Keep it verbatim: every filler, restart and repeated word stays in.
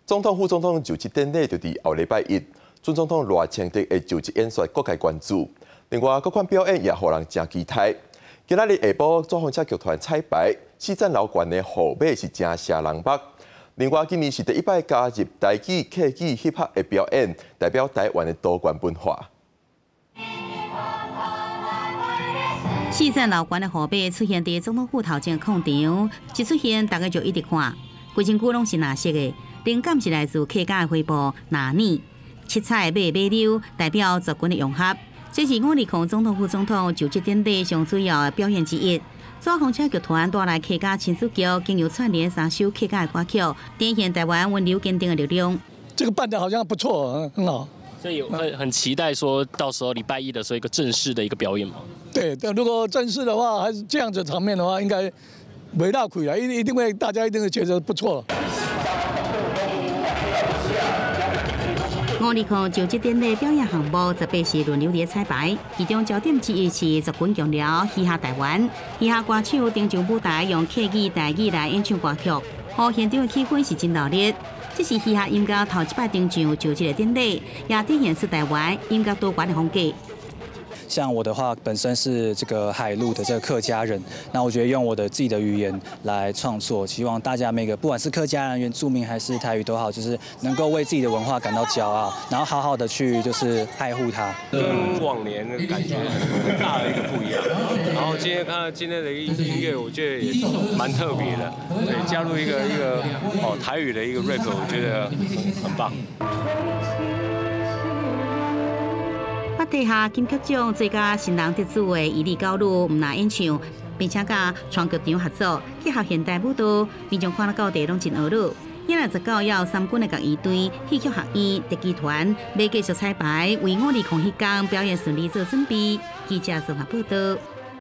总统、副总统就职典礼就伫后礼拜一，准总统赖清德的就职演说，各界关注。另外，各款表演也互人真期待。今仔日下晡，左风车剧团彩排，四站楼悬的后尾是真写人目。另外，今年是第一摆加入台语、客语、hip hop 的表演，代表台湾的多元文化。 四站楼悬的后尾出现伫总统府头前空场，一出现大家就一直看，规身躯拢是蓝色的。灵感是来自客家的花布拿呢，七彩的马马溜代表族群的融合。这是五二零总统副总统就职典礼上主要的表演之一。左风车剧团带来客家亲子剧，经由串联三首客家的歌曲，展现台湾温柔坚定的力量。 这个办得好像不错，很好。 所以有很很期待说到时候礼拜一的时候一个正式的一个表演嘛。 对，但如果正式的话，还是这样子场面的话，应该没大亏了，一一定会大家一定会觉得不错。 五二零就职典礼表演项目十八是轮流伫彩排，其中焦点之一是族群强调嘻哈台湾，嘻哈歌手登上舞台用客语、台语来演唱歌曲，互现场的气氛是真热烈。这是嘻哈音乐头一摆登上就职的典礼，也体现出台湾音乐多元的风格。 像我的话，本身是这个海陆的这个客家人，那我觉得用我的自己的语言来创作，希望大家每个不管是客家人、原住民还是台语都好，就是能够为自己的文化感到骄傲，然后好好的去就是爱护它。 跟往年的感觉很大的一个不一样。然后今天看到今天的音乐，我觉得也是蛮特别的，对，加入一个一个哦台语的一个 rap， 我觉得很很棒。 八地下金曲奖最佳新人得主的伊利高路唔拿演唱，并且甲创剧场合作，结合现代舞蹈，民众看了到地拢真学乐。一百十九要三军的乐仪队、戏曲学院、特技团要继续彩排，为五二零迄天表演顺利做准备。记者综合报道。